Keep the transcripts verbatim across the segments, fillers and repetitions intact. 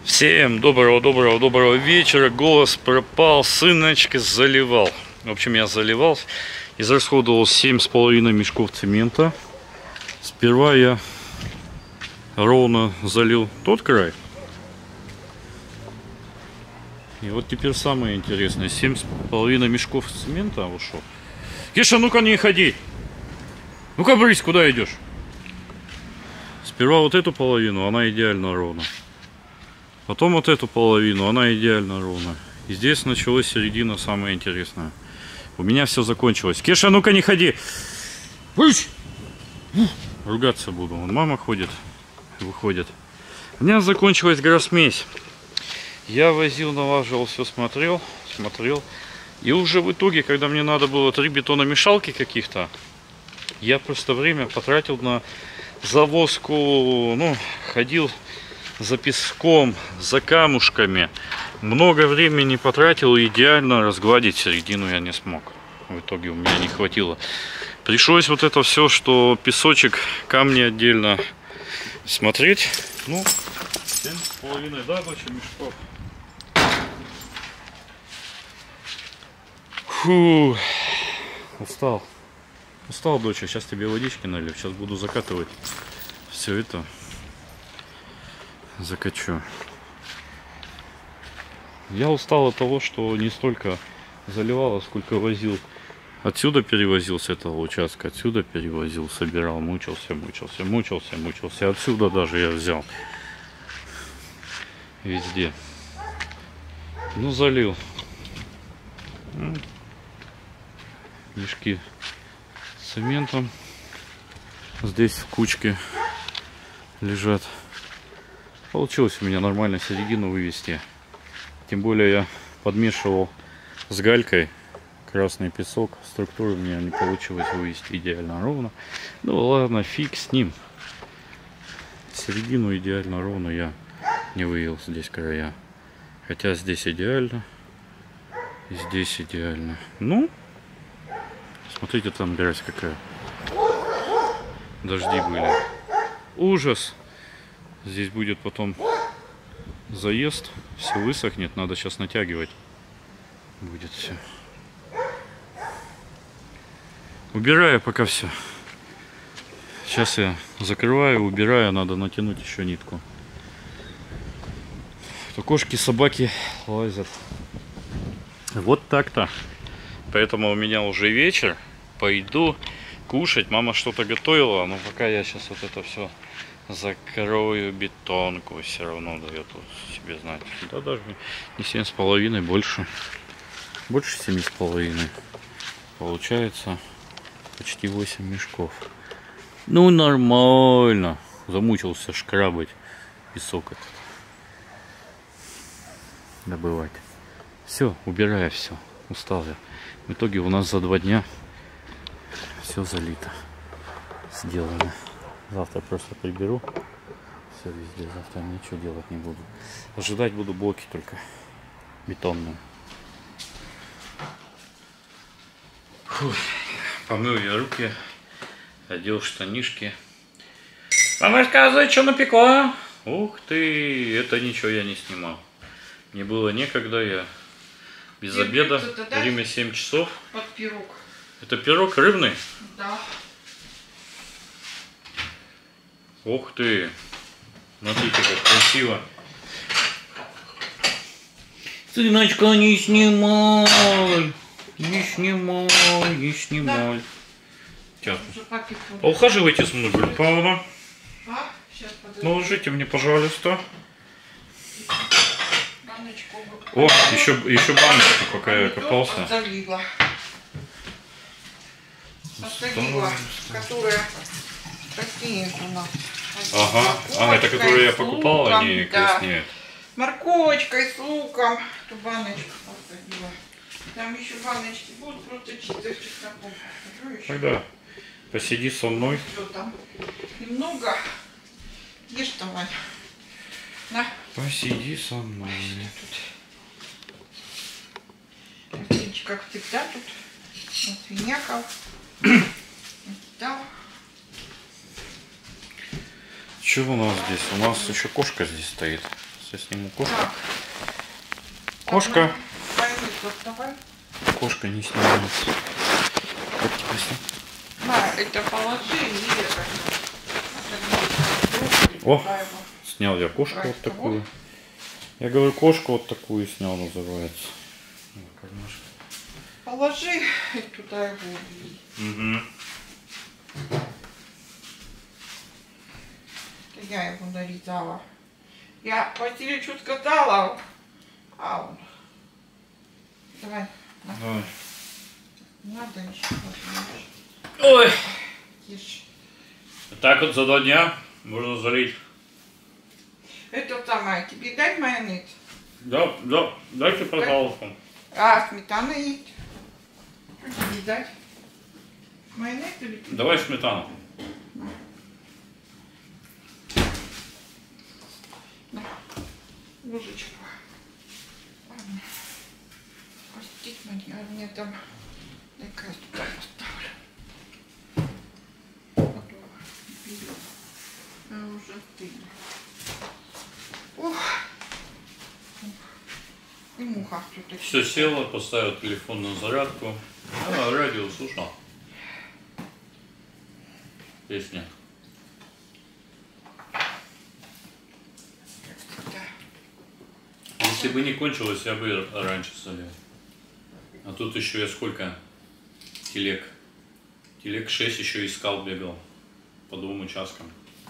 Всем доброго-доброго-доброго вечера. Голос пропал, сыночка заливал. В общем, я заливал. Израсходовал семь с половиной мешков цемента. Сперва я ровно залил тот край. И вот теперь самое интересное. семь с половиной мешков цемента ушел. Киша, ну-ка не ходи. Ну-ка, брысь, куда идешь? Сперва вот эту половину, она идеально ровно. Потом вот эту половину, она идеально ровная. И здесь началась середина, самое интересное. У меня все закончилось. Кеша, ну-ка не ходи. Высь! Ругаться буду. Вон мама ходит, выходит. У меня закончилась гроссмесь. Я возил, налаживал, все смотрел, смотрел. И уже в итоге, когда мне надо было три бетономешалки каких-то, я просто время потратил на завозку, ну, ходил за песком, за камушками. Много времени потратил, идеально разгладить середину я не смог. В итоге у меня не хватило. Пришлось вот это все, что песочек, камни отдельно смотреть. Ну, семь с половиной, да, доча, мешков. Фу, устал. Устал, доча. Сейчас тебе водички налью. Сейчас буду закатывать все это. Закачу. Я устал от того, что не столько заливал, а сколько возил. Отсюда перевозил с этого участка, отсюда перевозил, собирал, мучился, мучился, мучился, мучился. Отсюда даже я взял. Везде. Ну, залил. Мешки с цементом. Здесь в кучке лежат. Получилось у меня нормально середину вывести. Тем более я подмешивал с галькой красный песок. Структуру у меня не получилось вывести идеально ровно. Ну ладно, фиг с ним. Середину идеально ровно я не вывел здесь края. Хотя здесь идеально. И здесь идеально. Ну, смотрите, там грязь какая. Дожди были. Ужас. Здесь будет потом заезд, все высохнет, надо сейчас натягивать. Будет все. Убираю пока все. Сейчас я закрываю, убираю, надо натянуть еще нитку. То кошки, собаки лазят. Вот так-то. Поэтому у меня уже вечер. Пойду кушать. Мама что-то готовила, но пока я сейчас вот это все закрою бетонку, все равно дает себе знать. Да даже не семь с половиной, больше. Больше семи с половиной. Получается почти восемь мешков. Ну нормально. Замучился шкрабать песок этот. Добывать. Все, убираю все. Устал я. В итоге у нас за два дня все залито. Сделано. Завтра просто приберу все везде. Завтра ничего делать не буду. Ожидать буду блоки только бетонные. Фух. Помыл я руки, одел штанишки. Мама, рассказывай, что напекла? Ух ты, это ничего я не снимал. Мне было некогда, я без Тебе обеда. Время семь часов. Под пирог. Это пирог рыбный? Да. Ух ты! Смотрите, как красиво. Сыночка, не снимай! Не снимай, не снимай. Да. Сейчас. Поухаживайте с мной, говорю, Павловна. А? Сейчас, подожди. Наложите мне, пожалуйста. Баночку. О, еще, еще баночку, пока я копался. Залила. Оставила, которая краснеет у нас. Ага, а это которые я покупал, луком, они да. краснеют. Морковочкой, с луком. Эту баночку посадила. Там еще баночки будут, просто чисто с чесноком. Тогда посиди со мной. Все там немного. Ешь там, Ваня. На. Посиди со мной. Видите, как всегда тут. Свиняков. Да. Что у нас здесь? У нас еще кошка здесь стоит. я сниму кошку. Так. Кошка. Майонез доставай. Кошка не снимается. Как тебя снять? На, это положи и это. О, снял я кошку вот такую. Я говорю, кошку вот такую снял, называется. Положи туда его. Угу. Я его нарезала. Я Васильевичу сказала, а он. Давай. На. Давай. Надо еще. Ой. Ешь. Так вот за два дня можно залить. Это самое, тебе дать майонез? Да, да, дайте, пожалуйста. А, сметана есть. Что тебе дать? Майонез или... Давай сметану. На. Ложечку. Ладно. Простите меня, а мне там... Дай-ка я туда поставлю. Готово. Берем. А уже стыдно. Ох. И муха все-таки. Все село, поставил телефон на зарядку. А, радио слушал. Песня. Если бы не кончилось, я бы раньше солил. А тут еще я сколько телег. Телег шесть еще искал, бегал. По двум участкам.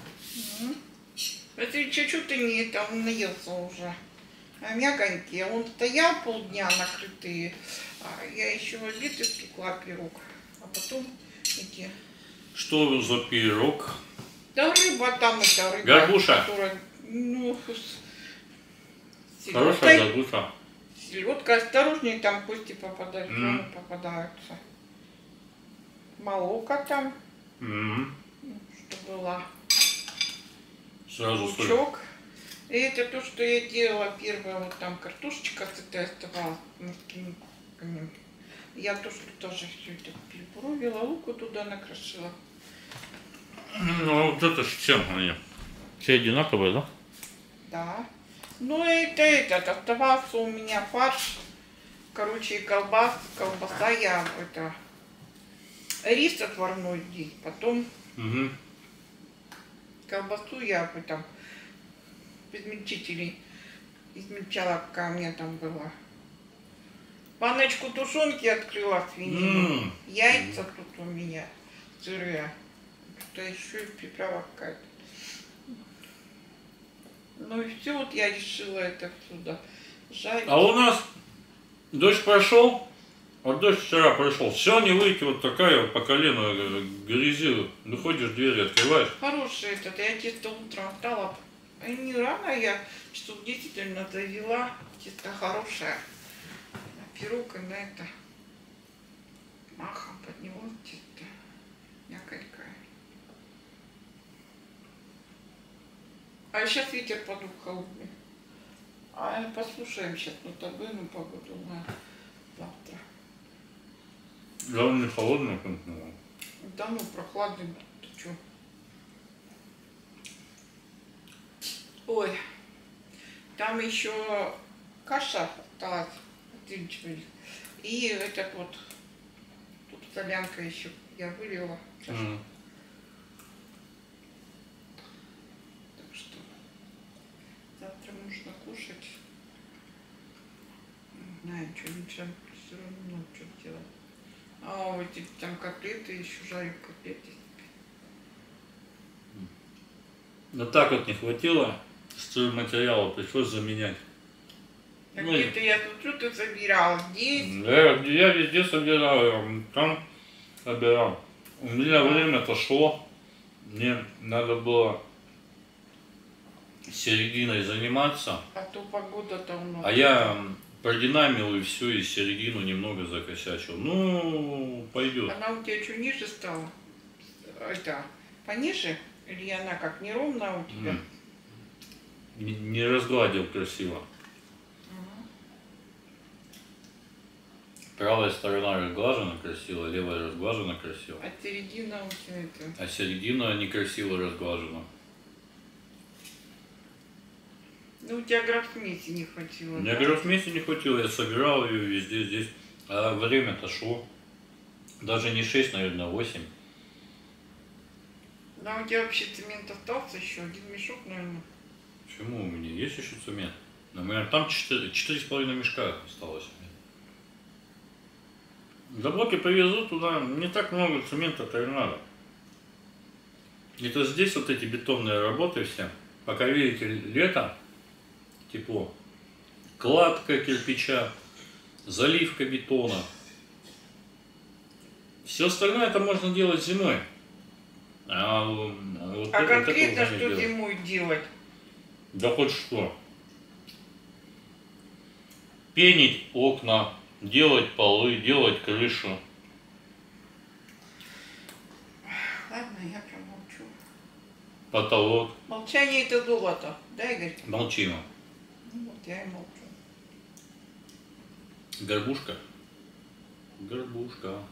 Это чуть-чуть не это, он наелся уже. А мягонький. Он стоял полдня накрытые. А я еще в обед испекла пирог. А потом эти... Что за пирог? Да рыба там, это рыба. Горбуша? Которая, ну, с Хорошая селедкой. горбуша. Селедка, осторожнее, там кости попадают, Мгм. mm. попадаются. Молока там, М. что было. Сразу соль. Лучок. И это то, что я делала первое, вот там картошечка с этой оставалась морскими кубиками. Я то, что тоже все это перепробила, луку туда накрошила. Ну вот это ж чем они? Все одинаковые, да? Да. Ну это этот, оставался у меня фарш. Короче, колбас, колбаса я это... Рис отварной здесь, потом Угу. колбасу я там в измельчителе измельчала, какая у меня там была. Баночку тушенки открыла свинину. М. Яйца тут у меня сырые. Что еще и приправа какая-то. Ну и все, вот я решила это сюда жарить. А у нас дождь прошел, вот дождь вчера прошел, все не выйти, вот такая по колено э, грязи, выходишь, двери открываешь. Хороший этот, я чисто утром встала. И не рано я часов десять завела. Чисто хорошая. На пирог и на это. Махом под него чисто мяконькая. А сейчас ветер подул холодный. А послушаем сейчас нотабену погоду на завтра. Главное, не холодно, как ну. Да ну, прохладный, ты чё? Ой, там еще каша осталась, и этот вот, тут солянка еще, я вылила. М. Так что завтра нужно кушать. Не знаю, что ничего, все равно что делать. А вот эти там котлеты, еще жарю котлеты. Ну так вот не хватило, стройматериала пришлось заменять. Так Ну, где-то я смотрю, ты собирал здесь. Да, я везде собирал, я там собирал. У меня время-то шло, мне надо было серединой заниматься, А то погода-то у нас. а я продинамил и все, и середину немного закосячил. Ну, пойдет. Она у тебя что, ниже стала? Это, пониже? Или она как неровная у тебя? М. Не, не разгладил красиво. Ага. Правая сторона разглажена красиво, левая разглажена красиво. А середина у тебя это... А середина некрасиво разглажена. Ну, у тебя графмеси не хватило. Мне да? гроссмесси не хватило, я собирал ее везде здесь. А время-то шло. Даже не шесть, наверное, а восемь. Да, у тебя вообще цемент остался еще, один мешок, наверное. Почему у меня есть еще цемент? Например, там четыре, четыре с половиной мешка осталось. За блоки повезу туда, не так много цемента-то и надо. Это здесь вот эти бетонные работы все. Пока видите, лето, тепло. Кладка кирпича, заливка бетона. Все остальное это можно делать зимой. А, вот А это, конкретно вот это что делать. зимой делать? Да хоть что. Пенить окна, делать полы, делать крышу. Ладно, я промолчу. Потолок. Молчание это золото, да, Игорь? Молчимо. Ну, вот я и молчу. Горбушка. Горбушка.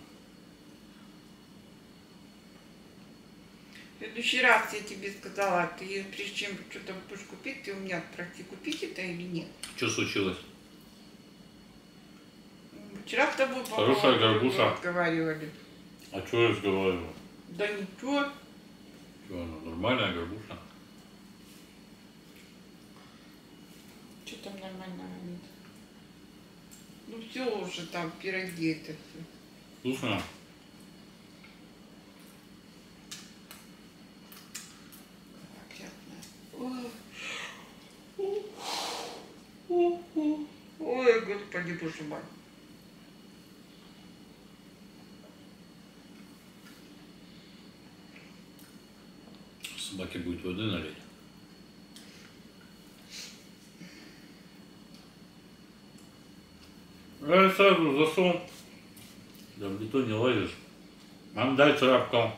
В следующий раз я тебе сказала, ты прежде чем что-то будешь купить, ты у меня спроси, купить это или нет. Что случилось? Вчера с тобой по Хорошая поводу горбуша. разговаривали. А что я разговаривал? Да ничего. Что она, нормальная горбуша? Что там нормального нет? Ну все уже там, пироги это все. Вкусно? Ой, господи, боже мой. Собаке будет воды налить. Я сразу засунул. Да в бетон не лазишь. Нам дай царапку.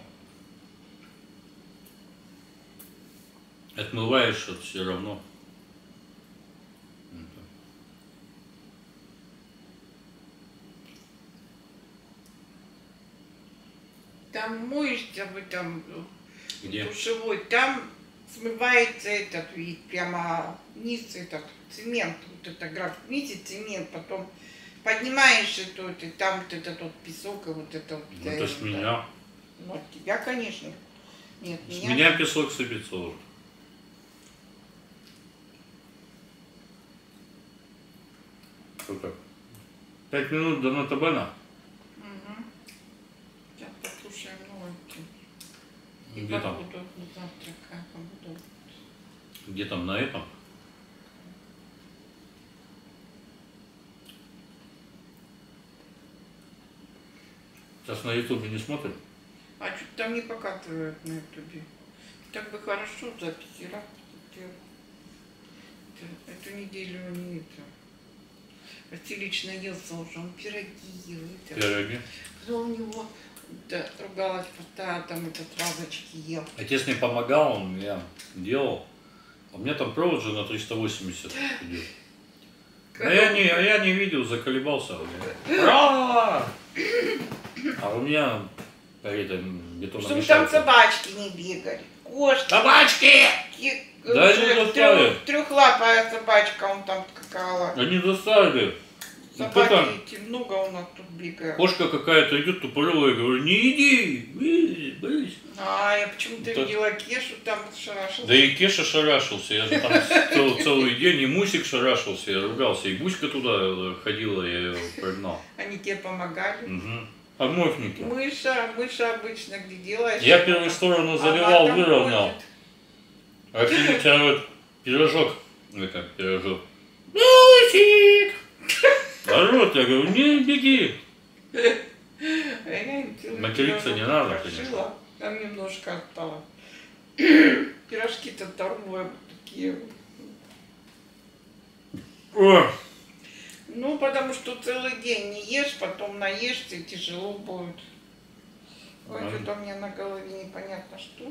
Отмываешь это все равно. Там моешься в этом Где? душевой, там смывается этот вид, прямо низ этот цемент, вот это графит, цемент, потом поднимаешь эту, и там вот этот вот песок и вот это вот. Ну, это с меня. Ну, от тебя, конечно. Нет, С меня. меня песок сыпется уже. Сколько? Пять минут до Нотабена. Угу. Сейчас послушаем новости. И Где там? погоду на завтра, как погода. Где там на этом? Сейчас на ютубе не смотрим? А что там не показывают на ютубе? Так бы хорошо записи, раз, эту неделю не это. Василич наелся уже, он пироги ел. Это. Пироги. Когда у него да, ругалась постоянно, там это травочки ел. Отец мне помогал, он я делал. А у меня там провод же на триста восемьдесят идет. А я не, а я не видел, заколебался. А а у меня это Чтобы там бетономешалка. собачки не бегали, кошки. Собачки! ки- Да уже не достали. трех- Трехлапая собачка, он там скакала. Они достали. Собаки Кто-то, эти много у нас тут бегают. кошка какая-то идет тупорылая, говорю, не иди, брысь, брысь. А, я почему-то Да. видела Кешу, там шарашился. Да и Кеша шарашился, я же там цел- целый день, и Мусик шарашился, я ругался, и Буська туда ходила, я ее прогнал. Они тебе помогали. Угу. Помощники. Мыша, мыша обычно где делаешь? Я первую сторону заливал, выровнял. А Филипп вот пирожок, это пирожок. Мусик! Орут, я говорю, не беги. Материться не надо, конечно. Там немножко осталось. Пирожки-то здоровые такие. О, Ну, потому что целый день не ешь, потом наешься, и тяжело будет. Ой, Да. что-то у меня на голове непонятно что.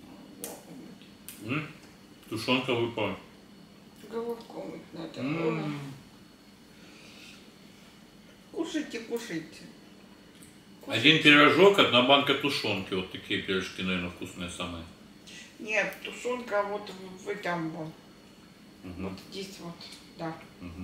м, тушенка выпала. Головку мыть надо. М, Кушайте, кушайте. Один пирожок, одна банка тушенки. Вот такие пирожки, наверное, вкусные самые. Нет, тушенка вот в, в этом вот. Угу. Вот здесь вот, да. Угу.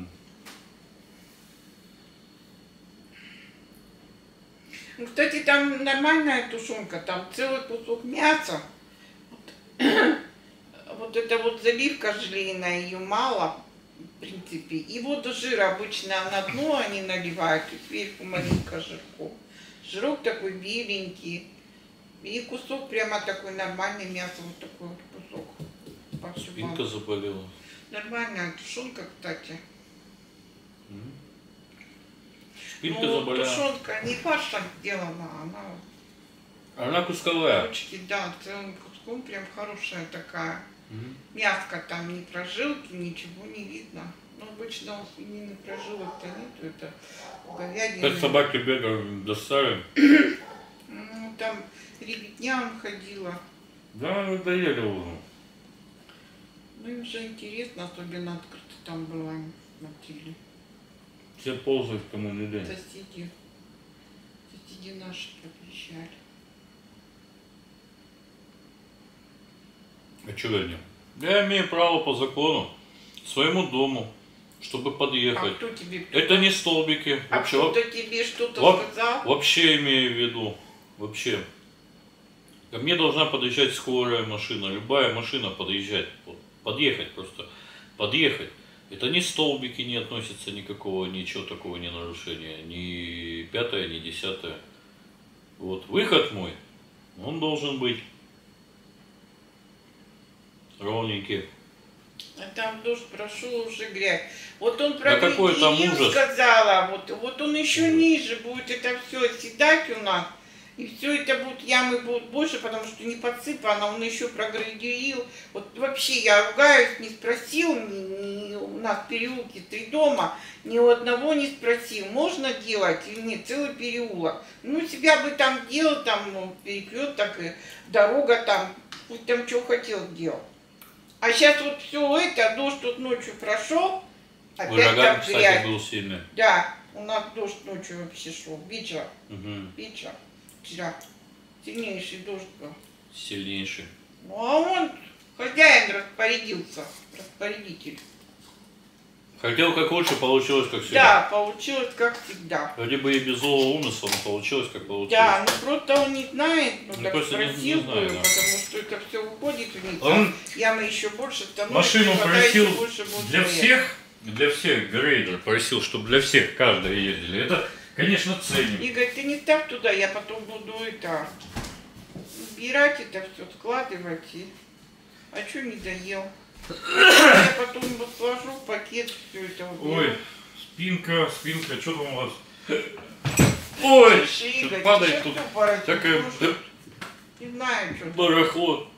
Ну, кстати, там нормальная тушенка, там целый кусок мяса. Вот, вот эта вот заливка желейная, ее мало, в принципе. И вот жир обычно на дно они наливают, и сверху маленько жирку. Жирок такой беленький. И кусок прямо такой нормальный мясо, вот такой вот кусок. Спинка заболела. Нормальная тушенка, кстати. Спинка ну, заболела. Тушенка не фаршем сделана, она... Она кусковая. Кусочки, да, целым куском прям хорошая такая. Угу. Мяско там ни прожилки, ничего не видно. Ну, обычно у свинины прожилок-то нету, это говядина. Как собаки бегают, достали. Ну, там ребятня ходила. Да, надоели уже. Ну, им же интересно, особенно открыто там было, они смотрели. Все ползают, кому не лень. Соседи, соседи наши пропищали. А что я не? Я имею право по закону своему дому, чтобы подъехать. А кто тебе? Это не столбики. А вообще, кто-то тебе что-то во сказал? Вообще имею в виду. Вообще. Ко мне должна подъезжать скорая машина. Любая машина подъезжать. Вот, подъехать просто. Подъехать. Это ни столбики не относятся никакого, ничего такого не нарушения. Ни пятое, ни десятое. Вот. Выход мой. Он должен быть ровненький. А там дождь прошел, уже грязь. Вот он Да про какой там Григорию ужас. сказала, вот, вот он еще ниже будет это все оседать у нас. И все это будут, ямы будут больше, потому что не подсыпано, он еще проградил. Вот вообще я ругаюсь, не спросил, ни, ни, у нас в переулке три дома, ни у одного не спросил, можно делать или нет, целый переулок. Ну, себя бы там делал, там ну, переплет, так и дорога там, пусть там что хотел делать. А сейчас вот все это, дождь тут ночью прошел, опять Ураган, там кстати, грязь. был сильный. Да, у нас дождь ночью вообще шел, вечером, Угу. вечером, вчера, сильнейший дождь был. Сильнейший. Ну а он, хозяин распорядился, распорядитель. Хотел как лучше, получилось как всегда. Да, получилось как всегда. Вроде бы и без злого умысла, но получилось как получилось. Да, ну просто он не знает, ну Ну, так просто не- не спросил знаю, бы, да. потому что это все уходит вниз, Он ямы еще больше становятся. машину вода просил еще больше будет для стоять. всех, для всех грейдер просил, чтобы для всех каждый ездили. Это, конечно, ценим. Игорь, ты не ставь туда, я потом буду это убирать это все, складывать. И... А что не доел? Я потом вот сложу в пакет все это. Вот. Ой, спинка, спинка, что там у вас? Ой, Слушай, что Игорь, падает сейчас тут. всё пора Такая слушать. Не знаю, что. барахло.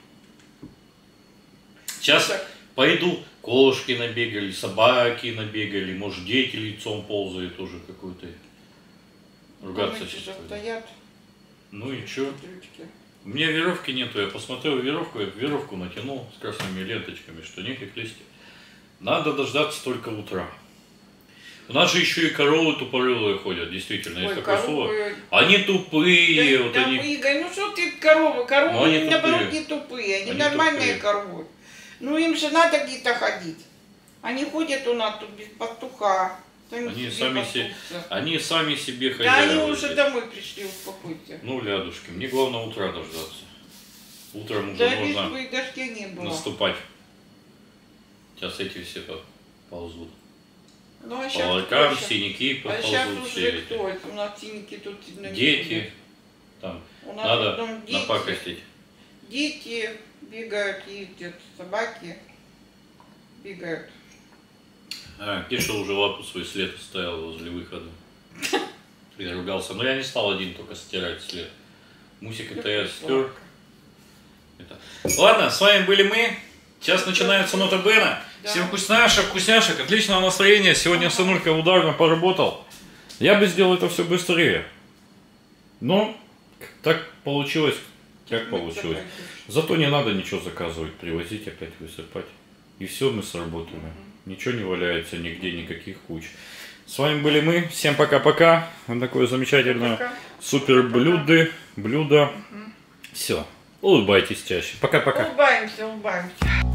Сейчас пойду, кошки набегали, собаки набегали, может дети лицом ползают уже какой-то. Ругаться Комнате же сейчас. стоят Ну и чё? ключки. У меня веревки нету, я посмотрел веревку, я веревку натянул с красными ленточками, что нефиг лезть. Надо дождаться только утра. У нас же еще и коровы тупорылые ходят, действительно, есть Ой, такое коровы- слово. Они тупые, Да, вот да, они. Игорь, ну что ты коровы? Коровы, Ну, они они, наоборот, тупые. не тупые, они, Они нормальные тупые. коровы. Ну им же надо где-то ходить. Они ходят у нас тут без пастуха. Сами Они себе сами, се- пасутся. они сами себе Да, хозяева. они уже здесь. домой пришли, успокойся. Ну, лядушки, мне главное утра дождаться. Утром уже Да лишь можно бы и дождя не было. наступать. Сейчас эти все по- ползут. Ну, а По сейчас ларькам, кто синяки А сейчас ползут все уже эти. кто? У нас синики тут сильно не Дети, ходят. там, У нас надо потом дети, напакостить. дети бегают, ездят, собаки бегают. А, Кеша уже лапу свой след оставил возле выхода. Я ругался. Но я не стал один только стирать след. Мусик это я стер. Это. Ладно, с вами были мы. Сейчас начинается нота Бена. Да. Всем вкусняшек, вкусняшек, отличного настроения. Сегодня сынулька ударно поработал. Я бы сделал это все быстрее. Но так получилось, как получилось. Зато не надо ничего заказывать, привозить, опять высыпать. И все, мы сработали. Ничего не валяется нигде, никаких куч. С вами были мы. Всем пока-пока. Вот такое замечательное Пока. супер блюдо. Блюдо. Все. Улыбайтесь чаще. Пока-пока. Улыбаемся, улыбаемся.